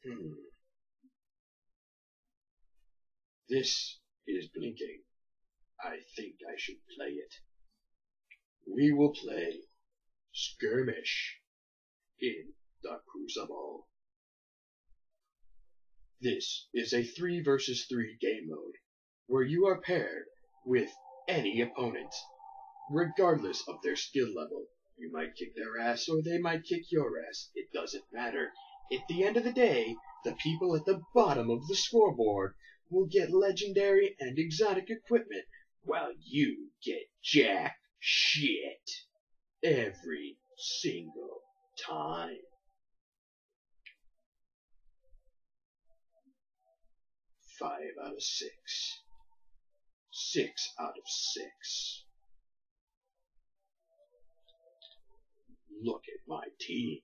Hmm. This is blinking. I think I should play it. We will play Skirmish in the Crucible. This is a 3 versus 3 game mode, where you are paired with any opponent, regardless of their skill level. You might kick their ass or they might kick your ass. It doesn't matter. At the end of the day, the people at the bottom of the scoreboard will get legendary and exotic equipment, while you get jack shit every single time. Five out of 6. 6 out of 6. Look at my team.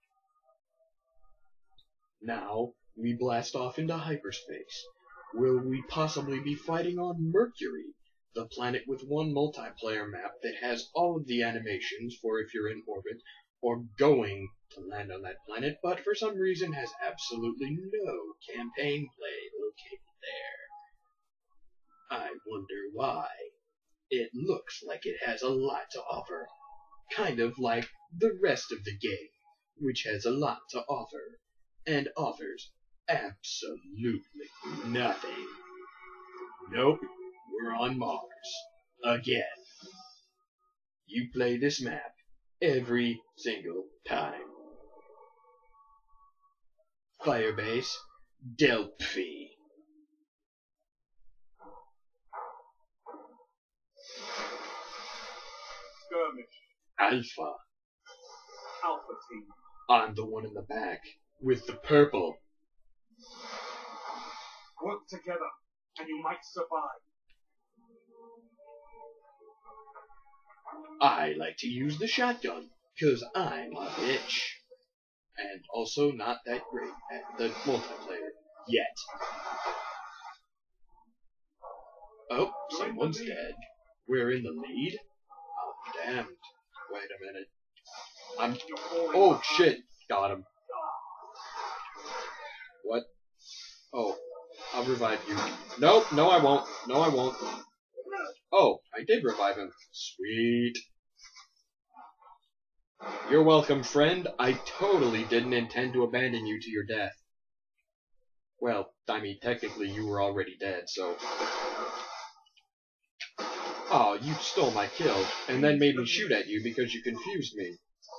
Now we blast off into hyperspace. Will we possibly be fighting on Mercury, the planet with one multiplayer map that has all of the animations for if you're in orbit or going to land on that planet, but for some reason has absolutely no campaign play located there? I wonder why. It looks like it has a lot to offer, kind of like the rest of the game, which has a lot to offer, and offers absolutely nothing. Nope, we're on Mars. Again. You play this map every single time. Firebase, Delphi. Skirmish. Alpha. Alpha team. I'm the one in the back with the purple. Work together, and you might survive. I like to use the shotgun, 'cause I'm a bitch. And also not that great at the multiplayer, yet. Oh, someone's dead. We're in the lead? I'm damned. Wait a minute. Oh shit! Got him. What? Oh, I'll revive you. Nope, no I won't. No I won't. Oh, I did revive him. Sweet. You're welcome, friend. I totally didn't intend to abandon you to your death. Well, I mean, technically you were already dead, so... Oh, you stole my kill, and then made me shoot at you because you confused me.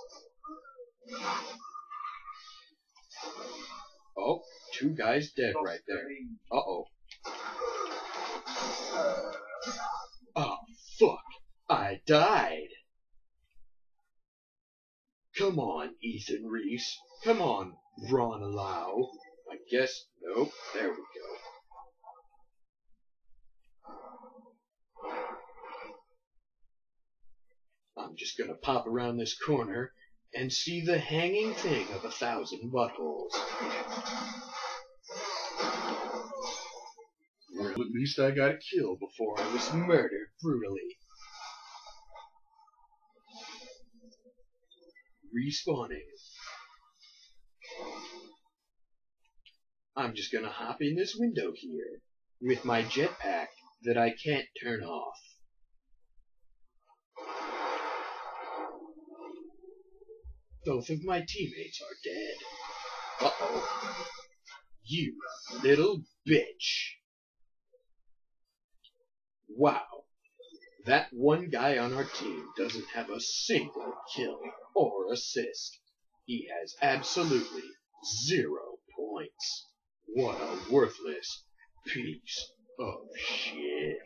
Oh, 2 guys dead right there. Uh-oh. Oh, fuck. I died. Come on, Ethan Reese. Come on, Ron Lau. I guess, nope, there we go. I'm just gonna pop around this corner and see the hanging thing of 1,000 buttholes. Well, at least I got a kill before I was murdered brutally. Respawning. I'm just gonna hop in this window here with my jetpack that I can't turn off. Both of my teammates are dead. Uh-oh. You little bitch. Wow. That one guy on our team doesn't have a single kill or assist. He has absolutely 0 points. What a worthless piece of shit.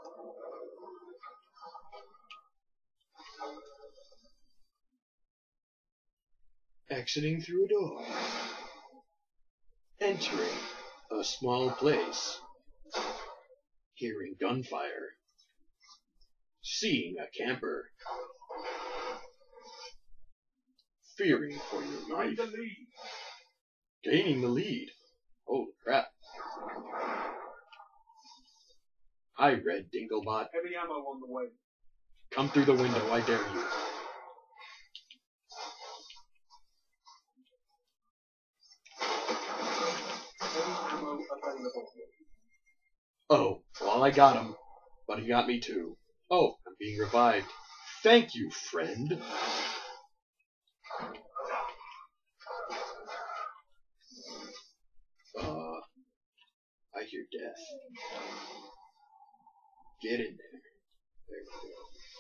Exiting through a door. Entering a small place. Hearing gunfire. Seeing a camper. Fearing for your life. Gaining the lead. Holy crap. Hi, Red Dinglebot. Heavy ammo on the way. Come through the window, I dare you. available. Oh, well, I got him. But he got me too. Oh, I'm being revived. Thank you, friend. I hear death. Get in there. There we go.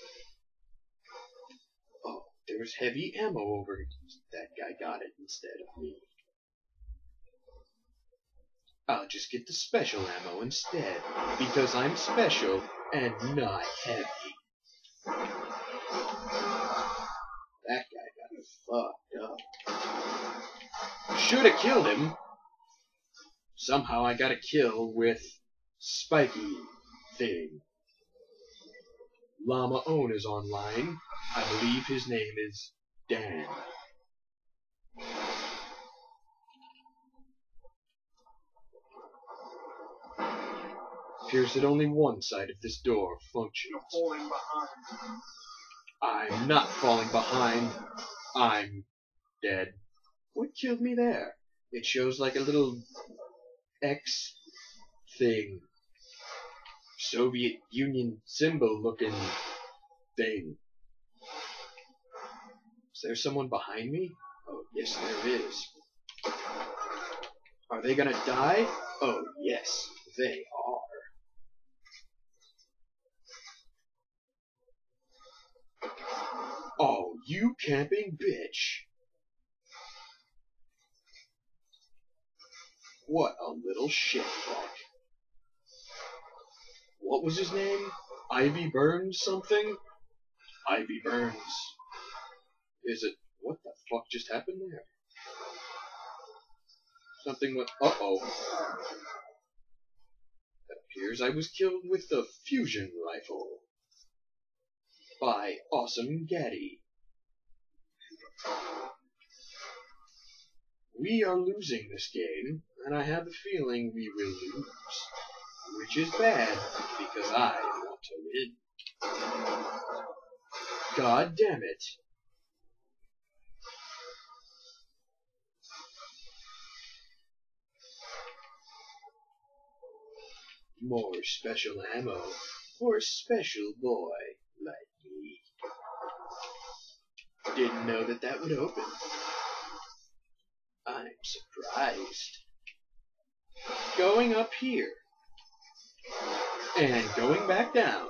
Oh, there's heavy ammo over here. That guy got it instead of me. I'll just get the special ammo instead, because I'm special and not heavy. That guy got me fucked up. Shoulda killed him. Somehow I got a kill with Spiky thing. Llama Own is online. I believe his name is Dan. Appears that only one side of this door functions. You're falling behind. I'm not falling behind. I'm dead. What killed me there? It shows like a little X thing. Soviet Union symbol looking thing. Is there someone behind me? Oh, yes, there is. Are they gonna die? Oh, yes, they are. Oh, you camping bitch. What a little shitfuck. What was his name? Ivy Burns something? Ivy Burns. Is it... What the fuck just happened there? Something went... Uh-oh. It appears I was killed with the fusion rifle. By Awesome Gaddy. We are losing this game, and I have a feeling we will lose. Which is bad, because I want to win. God damn it. More special ammo for a special boy like me. Didn't know that that would open. I'm surprised. Going up here. And going back down.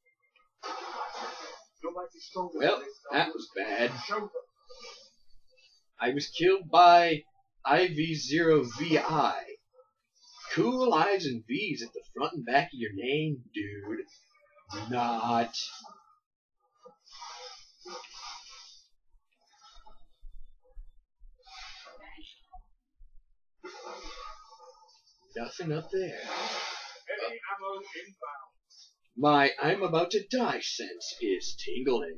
Well, that was bad. I was killed by IV0VI. Cool I's and V's at the front and back of your name, dude. Not. Nothing up there. Heavy ammo inbound. My I'm about to die sense is tingling.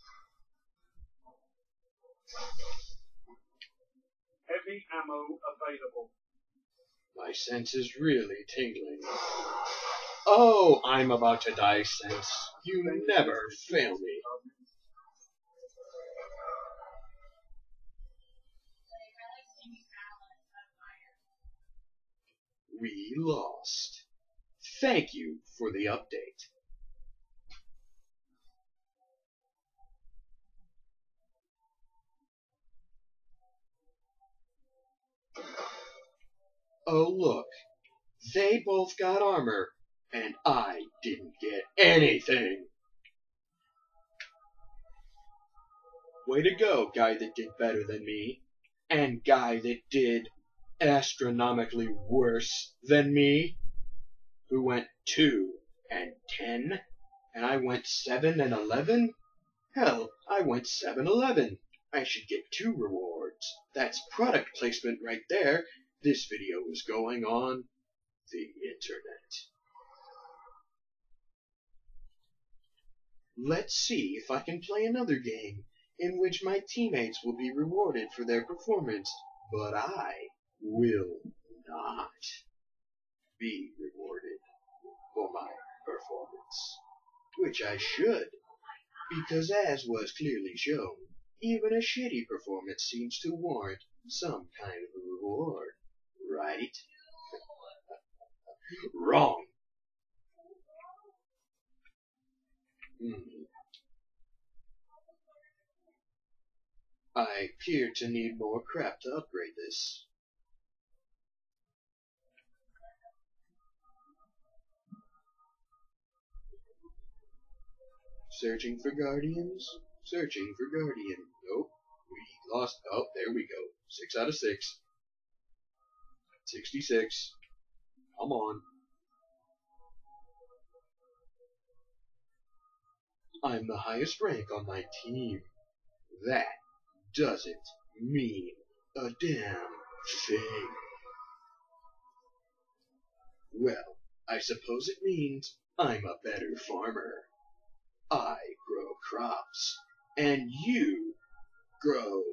Heavy ammo available. My sense is really tingling. Oh, I'm about to die sense. You never fail me. We lost. Thank you for the update. Oh look, they both got armor, and I didn't get anything. Way to go, guy that did better than me, and guy that did astronomically worse than me, who went 2 and 10, and I went 7 and 11? Hell, I went 7-11. I should get 2 rewards. That's product placement right there. This video is going on the internet. Let's see if I can play another game in which my teammates will be rewarded for their performance, but I will not be rewarded for my performance. Which I should, because as was clearly shown, even a shitty performance seems to warrant some kind of a reward, right? Wrong. I appear to need more crap to upgrade this. Searching for guardians. Searching for guardian. Nope. We lost. Oh, there we go. 6 out of 6. 66. Come on. I'm the highest rank on my team. That doesn't mean a damn thing. Well, I suppose it means I'm a better farmer. I grow crops, and you grow,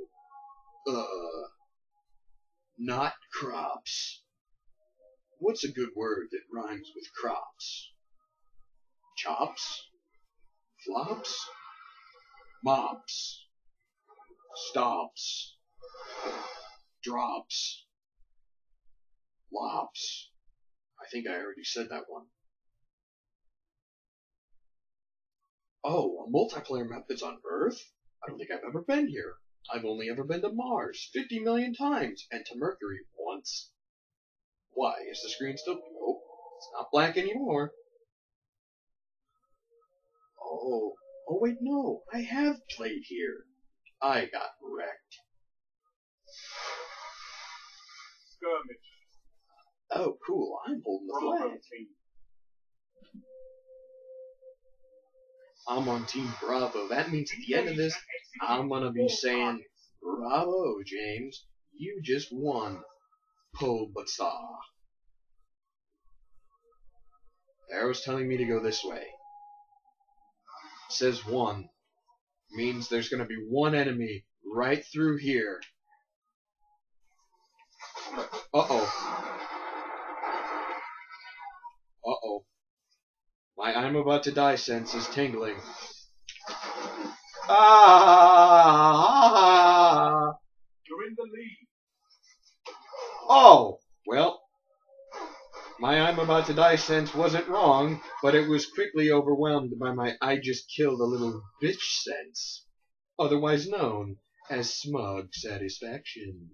not crops. What's a good word that rhymes with crops? Chops? Flops? Mops? Stops? Drops? Lops? I think I already said that one. Oh, a multiplayer map that's on Earth? I don't think I've ever been here. I've only ever been to Mars 50 million times, and to Mercury once. Why, is the screen still... Nope, it's not black anymore. Oh, wait, no, I have played here. I got wrecked. Skirmish. Oh, cool, I'm holding the Bravo flag. team. I'm on Team Bravo. That means at the end of this, I'm gonna be saying, bravo, James, you just won. Pobasa. The arrow's telling me to go this way. It says 1. Means there's gonna be one enemy right through here. Uh-oh. Uh-oh. My I'm about to die sense is tingling. Ah! You're in the lead. Oh! Well, my I'm about to die sense wasn't wrong, but it was quickly overwhelmed by my I just killed a little bitch sense, otherwise known as smug satisfaction.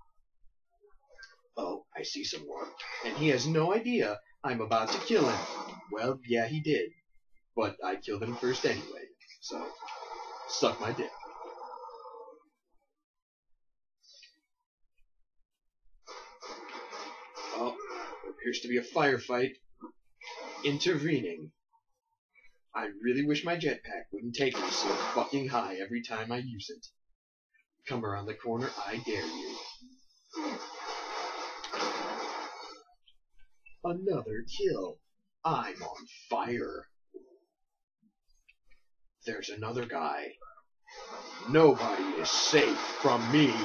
Oh, I see some more. And he has no idea I'm about to kill him. Well, yeah, he did. But I killed him first anyway, so suck my dick. Oh, there appears to be a firefight. Intervening. I really wish my jetpack wouldn't take me so fucking high every time I use it. Come around the corner, I dare you. Another kill. I'm on fire. There's another guy. Nobody is safe from me.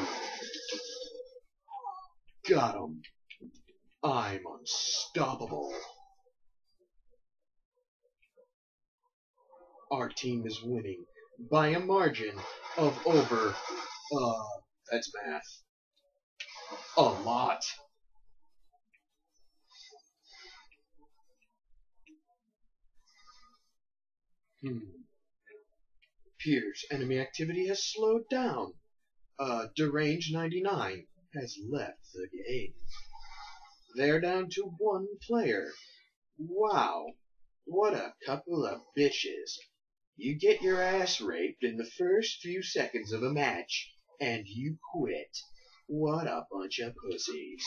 Got him. I'm unstoppable. Our team is winning by a margin of over, that's math, a lot. Appears enemy activity has slowed down. Deranged 99 has left the game. They're down to 1 player. Wow, what a couple of bitches. You get your ass raped in the first few seconds of a match, and you quit. What a bunch of pussies.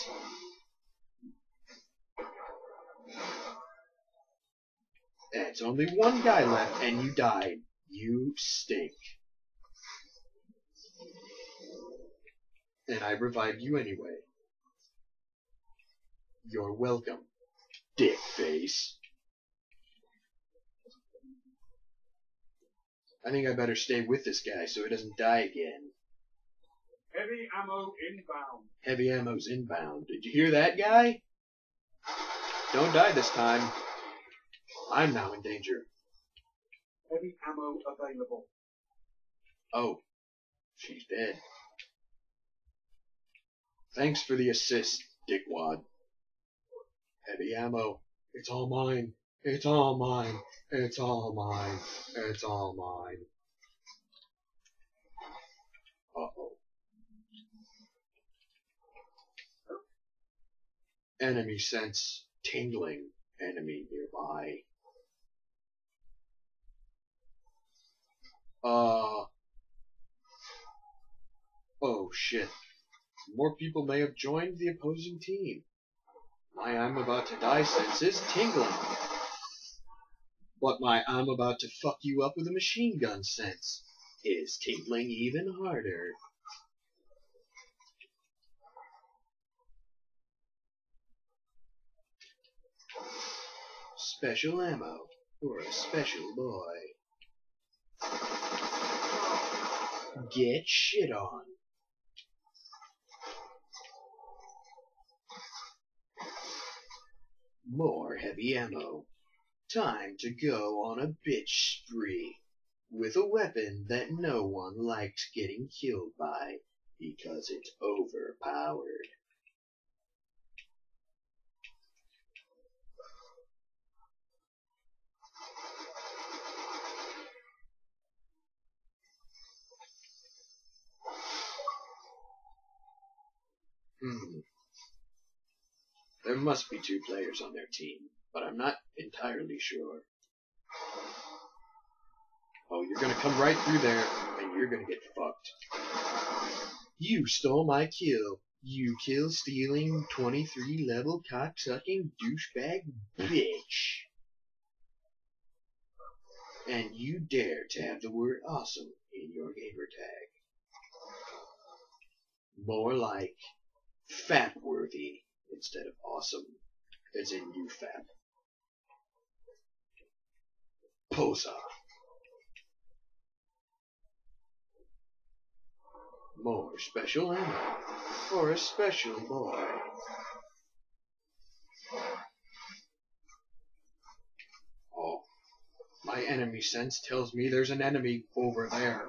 It's only 1 guy left, and you died. You stink. And I revived you anyway. You're welcome, dick face. I think I better stay with this guy so he doesn't die again. Heavy ammo inbound. Heavy ammo's inbound. Did you hear that, guy? Don't die this time. I'm now in danger. Heavy ammo available. Oh, she's dead. Thanks for the assist, dickwad. Heavy ammo. It's all mine. It's all mine. It's all mine. It's all mine. Uh-oh. Enemy sense tingling. Enemy nearby. Oh shit. More people may have joined the opposing team. My I'm about to die sense is tingling. But my I'm about to fuck you up with a machine gun sense is tingling even harder. Special ammo for a special boy. Get shit on. More heavy ammo. Time to go on a bitch spree. With a weapon that no one likes getting killed by because it's overpowered. There must be 2 players on their team, but I'm not entirely sure. Oh, you're gonna come right through there, and you're gonna get fucked. You stole my kill. You kill-stealing, 23-level cock-sucking douchebag bitch. And you dare to have the word awesome in your gamer tag. More like fap-worthy instead of awesome, as in you fap. Posa. More special ammo for a special boy. Oh, my enemy sense tells me there's an enemy over there.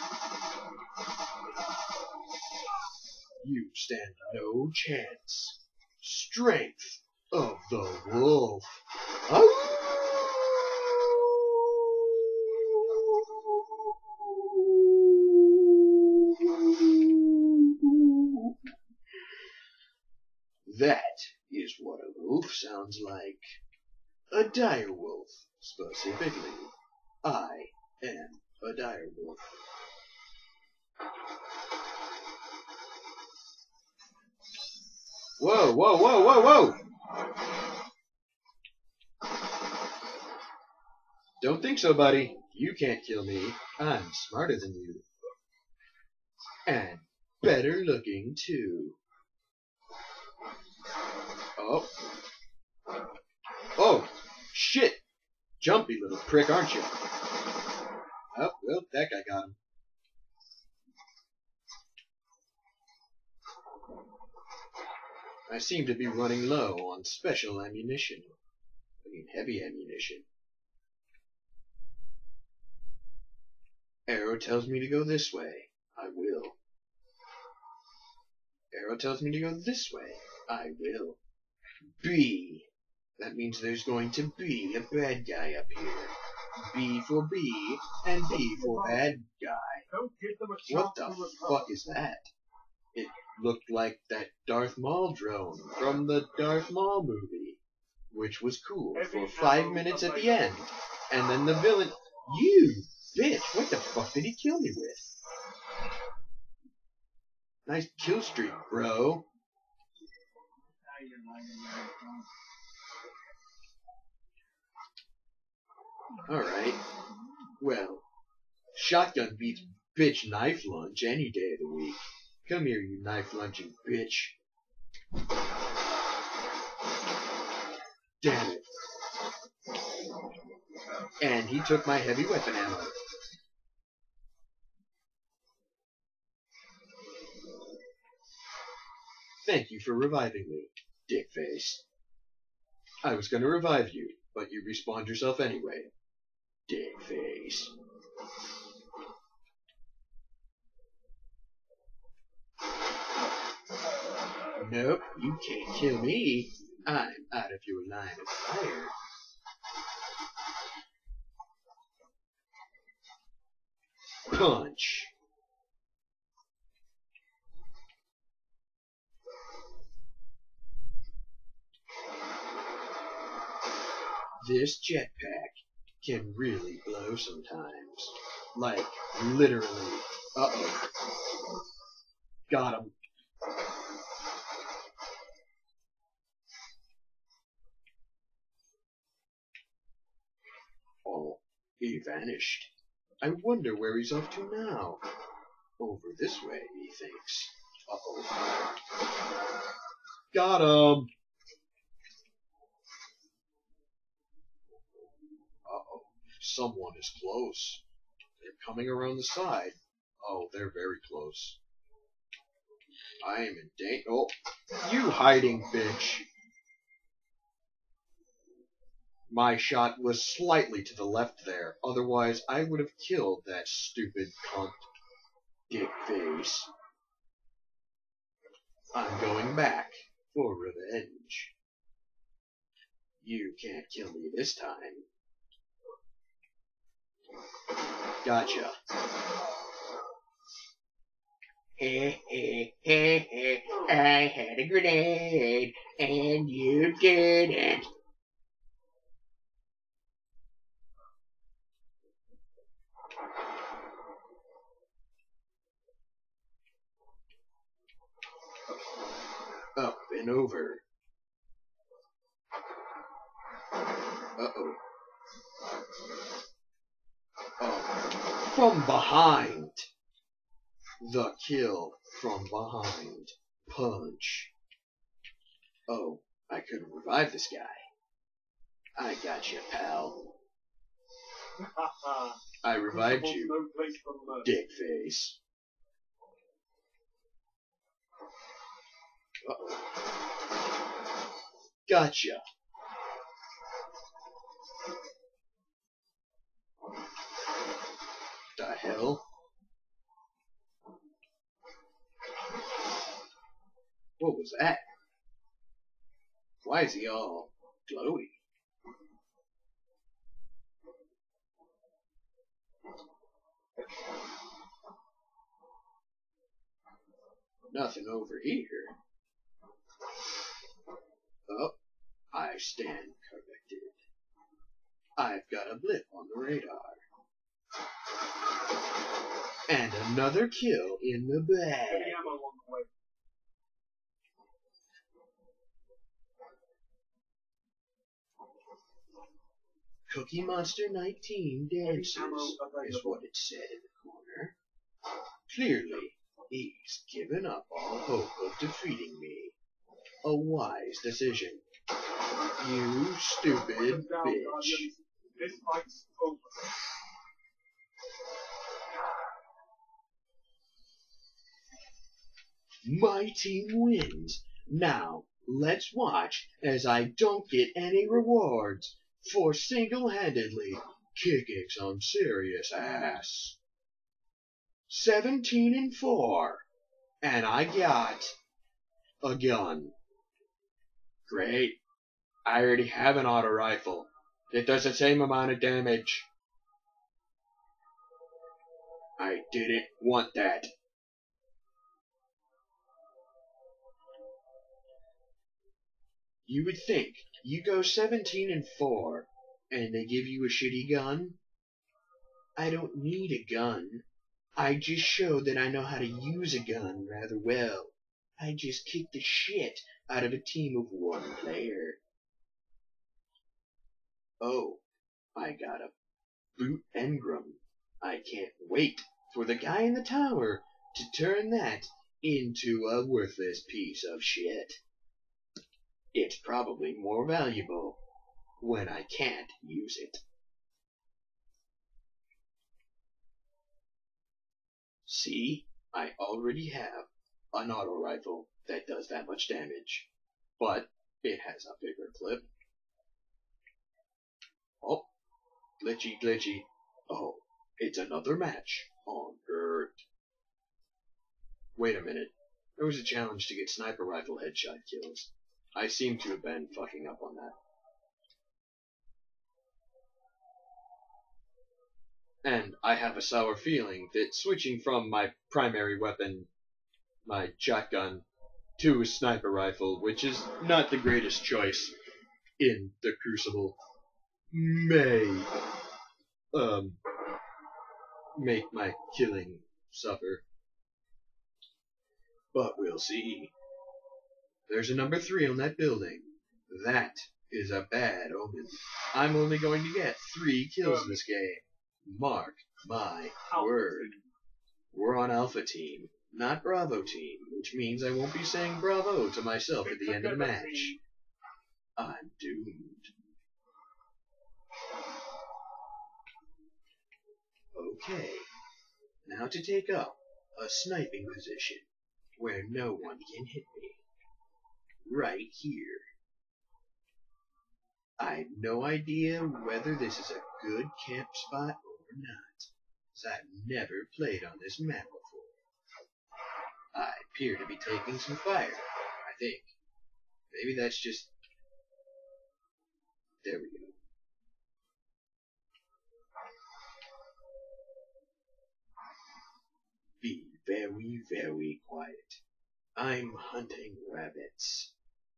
You stand no chance. Strength of the wolf. Oh! That is what a wolf sounds like. A dire wolf, specifically. I am a dire wolf. Whoa, whoa, whoa, whoa, whoa! Don't think so, buddy. You can't kill me. I'm smarter than you. And better looking, too. Oh. Oh, shit! Jumpy little prick, aren't you? Oh, well, that guy got him. I seem to be running low on special ammunition. I mean, heavy ammunition. Arrow tells me to go this way. I will. Arrow tells me to go this way. I will. B. That means there's going to be a bad guy up here. B for B, and B for bad guy. What the fuck is that? It looked like that Darth Maul drone from the Darth Maul movie, which was cool for 5 minutes at the end. And then the villain... You bitch! What the fuck did he kill me with? Nice kill streak, bro. Alright. Well, shotgun beats bitch knife lunge any day of the week. Come here, you knife lunging bitch. Damn it. And he took my heavy weapon ammo. Thank you for reviving me, dickface. I was gonna revive you, but you respawned yourself anyway, dickface. Nope, you can't kill me. I'm out of your line of fire. Punch. This jetpack can really blow sometimes. Like, literally. Uh-oh. Got him. Oh, he vanished. I wonder where he's off to now. Over this way, he thinks. Uh-oh. Got him! Uh-oh. Someone is close. They're coming around the side. Oh, they're very close. I am in danger. Oh, you hiding bitch. My shot was slightly to the left there. Otherwise, I would have killed that stupid cunt. Dick face. I'm going back for revenge. You can't kill me this time. Gotcha. Hey, hey, hey, hey, I had a grenade, and you didn't. Up and over. Uh-oh. Oh, from behind. The kill from behind. Punch. Oh, I couldn't revive this guy. I got you, pal. I revived you, dick face. Uh-oh. Gotcha. The hell? What was that? Why is he all glowy? Nothing over here. Oh, I stand corrected. I've got a blip on the radar. And another kill in the bag. Cookie Monster 19 dances, is what it said in the corner. Clearly, he's given up all hope of defeating me. A wise decision. You stupid bitch. This fight's over. My team wins. Now, let's watch as I don't get any rewards for single-handedly kicking some serious ass. 17-4, and I got a gun. Great. I already have an auto rifle. It does the same amount of damage. I didn't want that. You would think you go 17-4 and they give you a shitty gun. I don't need a gun. I just showed that I know how to use a gun rather well. I just kicked the shit out of a team of one player. Oh, I got a boot engram. I can't wait for the guy in the tower to turn that into a worthless piece of shit. It's probably more valuable when I can't use it. See, I already have an auto rifle that does that much damage, but it has a bigger clip. Oh, glitchy, glitchy. Oh, it's another match on Earth. Wait a minute. There was a challenge to get sniper rifle headshot kills. I seem to have been fucking up on that. And I have a sour feeling that switching from my primary weapon, my shotgun, to a sniper rifle, which is not the greatest choice in the Crucible, may make my killing suffer. But we'll see. There's a number 3 on that building. That is a bad omen. I'm only going to get 3 kills this game. Mark my word. We're on Alpha Team, not Bravo Team, which means I won't be saying bravo to myself at the end of the match. I'm doomed. Okay, now to take up a sniping position where no one can hit me. Right here. I have no idea whether this is a good camp spot or not, as I've never played on this map before. I appear to be taking some fire, I think. Maybe that's just... There we go. Be very, very quiet. I'm hunting rabbits.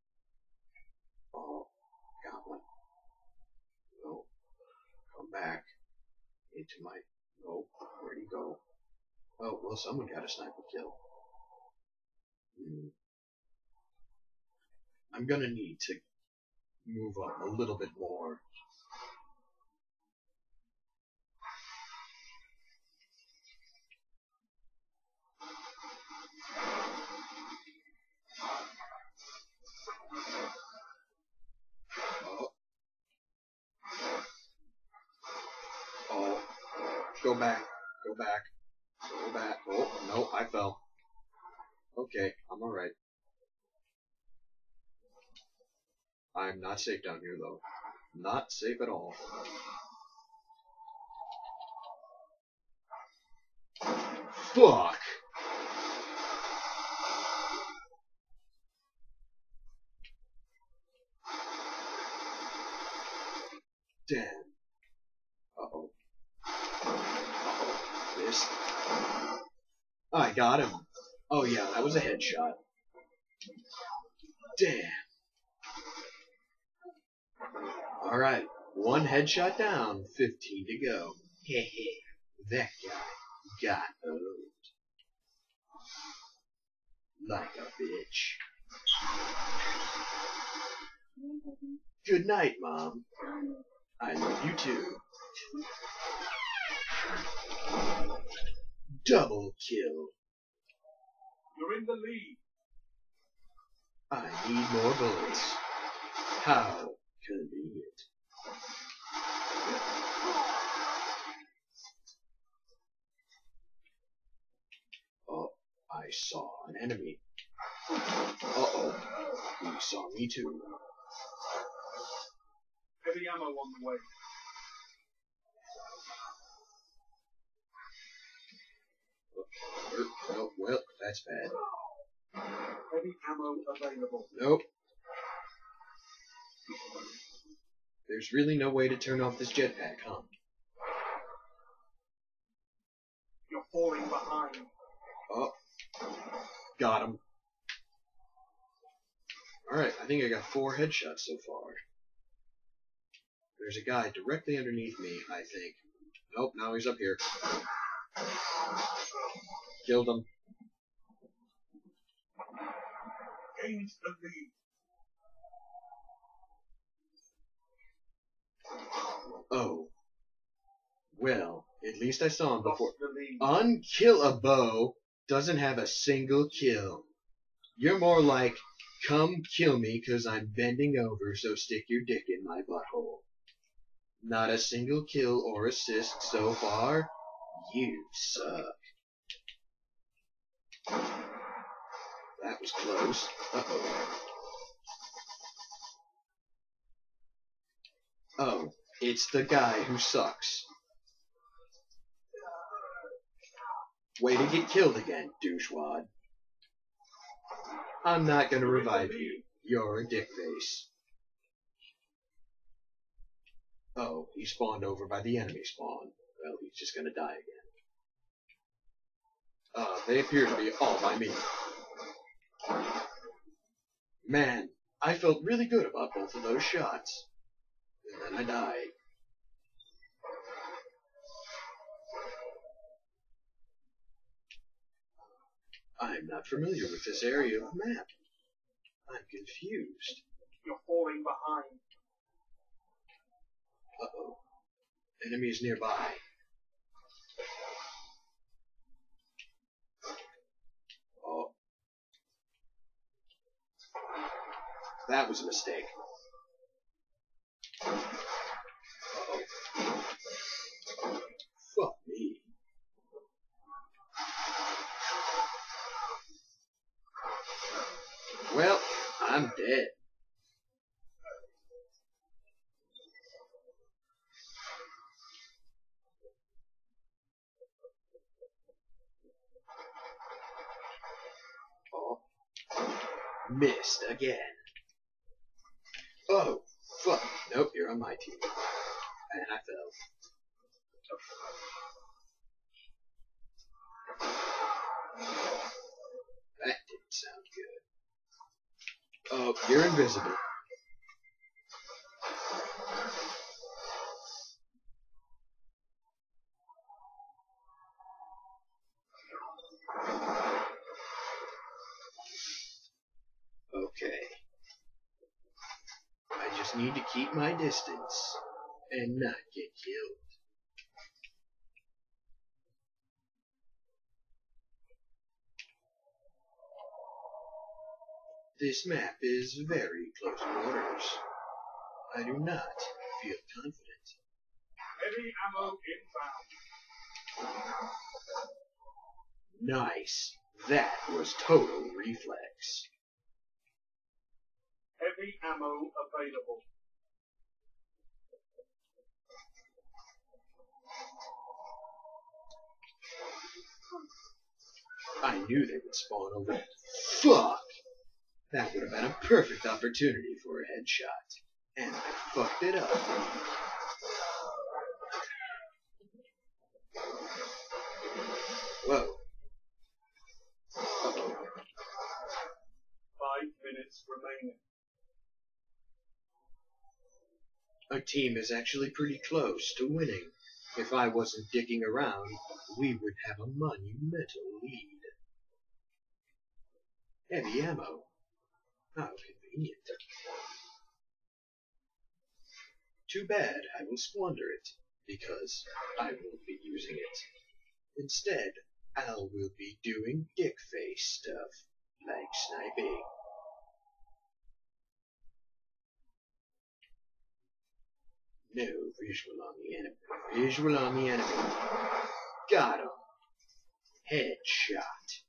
Oh, got one. No. Come back. Into my... No. Where'd he go? Oh, well, someone got a sniper kill. I'm gonna need to move up a little bit more. Oh, go back, go back, go back. Oh, no, I fell. Okay, I'm alright. I'm not safe down here, though. Not safe at all. Fuck! Damn. Uh-oh. Uh-oh. This. I got him. Oh yeah, that was a headshot. Damn. Alright, 1 headshot down, 15 to go. Hehe, that guy got owned. Like a bitch. Good night, Mom. I love you too. Double kill. You're in the lead. I need more bullets. How convenient. Oh, I saw an enemy. Uh-oh. He saw me too. Heavy ammo on the way. Oh, well, that's bad. Heavy ammo available. Nope. There's really no way to turn off this jetpack, huh? You're falling behind. Oh. Got him. Alright, I think I got 4 headshots so far. There's a guy directly underneath me, I think. Nope, now he's up here. Killed him. Gains the lead. Oh. Well, at least I saw him before. Lost the lead. Unkillable doesn't have a single kill. You're more like, come kill me 'cause I'm bending over, so stick your dick in my butthole. Not a single kill or assist so far. You suck. That was close. Uh-oh. Oh, it's the guy who sucks. Way to get killed again, douchewad. I'm not gonna revive you. You're a dick face. Oh, he spawned over by the enemy spawn. Well, he's just gonna die again. They appear to be all by me. Man, I felt really good about both of those shots. And then I died. I'm not familiar with this area of the map. I'm confused. You're falling behind. Uh-oh. Enemies nearby. Oh. That was a mistake. Uh-oh. Fuck me. Well, I'm dead. Oh. Missed again. Oh, fuck. Nope, you're on my team. And I fell. That didn't sound good. Oh, you're invisible. Okay. I just need to keep my distance and not get killed. This map is very close quarters. I do not feel confident. Heavy ammo inbound. Nice. That was total reflex. Heavy ammo available. I knew they would spawn over. Fuck! That would have been a perfect opportunity for a headshot. And I fucked it up. Whoa. Uh-oh. 5 minutes remaining. Our team is actually pretty close to winning. If I wasn't dicking around, we would have a monumental lead. Heavy ammo. How convenient. Too bad I will squander it, because I won't be using it. Instead, Al will be doing dick face stuff, like sniping. No visual on the enemy. Visual on the enemy. Got him. Headshot.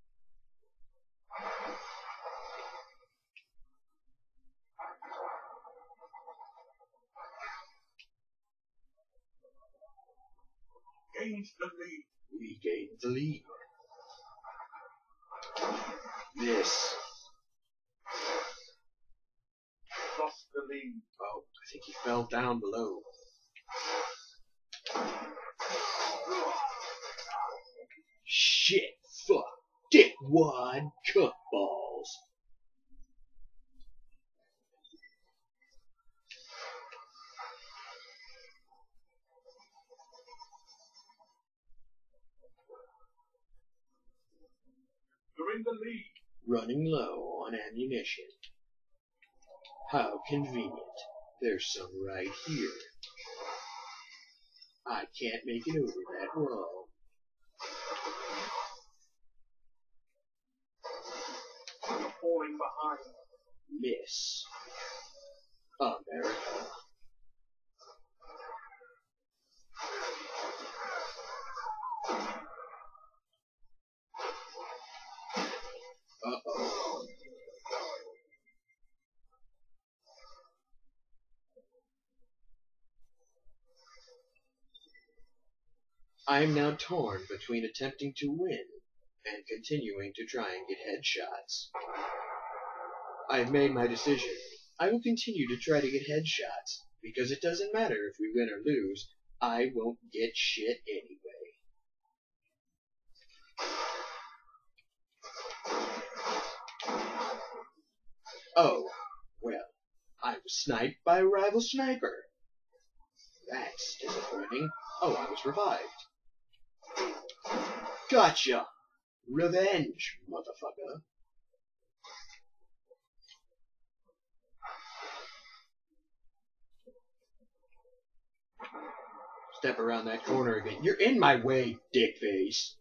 Gained the lead. We gained the lead. This. Lost the lead. Oh, I think he fell down below. Shit, fuck, dickwad, cuck balls. You're in the lead. Running low on ammunition. How convenient. There's some right here. I can't make it over that wall. You're falling behind. Miss. America. Uh-oh. I am now torn between attempting to win and continuing to try and get headshots. I've made my decision. I will continue to try to get headshots, because it doesn't matter if we win or lose. I won't get shit anyway. Oh, well, I was sniped by a rival sniper. That's disappointing. Oh, I was revived. Gotcha! Revenge, motherfucker. Step around that corner again. You're in my way, dickface.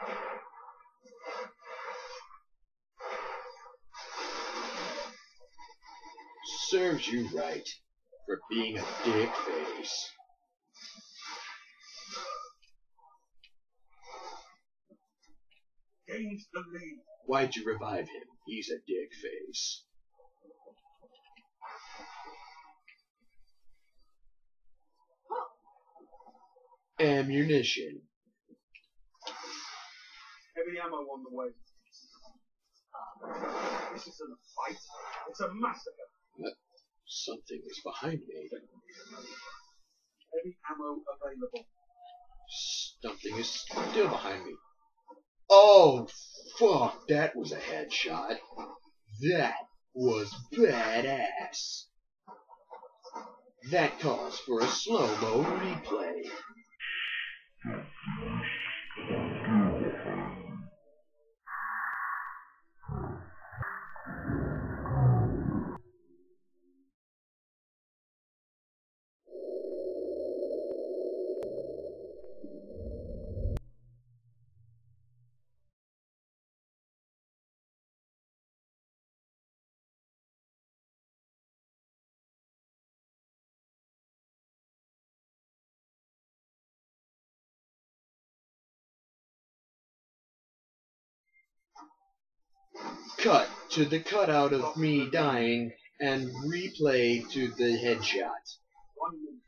Serves you right for being a dickface. Gains the lead. Why'd you revive him? He's a dickface. Ammunition. Heavy ammo on the way. This isn't a fight. It's a massacre. Something is behind me. Heavy ammo available. Something is still behind me. Oh, fuck, that was a headshot. That was badass. That calls for a slow-mo replay. Cut to the cutout of me dying and replay to the headshot. 1 minute.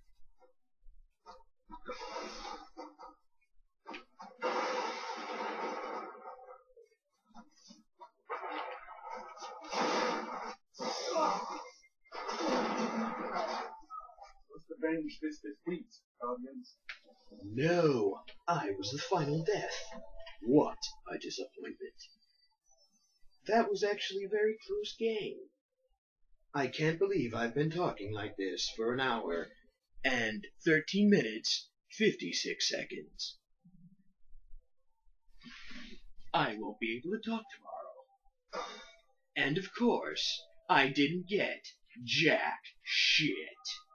Let's avenge this defeat, Guardians. No, I was the final death. What a disappointment. That was actually a very close game. I can't believe I've been talking like this for an hour and 13 minutes, 56 seconds. I won't be able to talk tomorrow. And of course, I didn't get jack shit.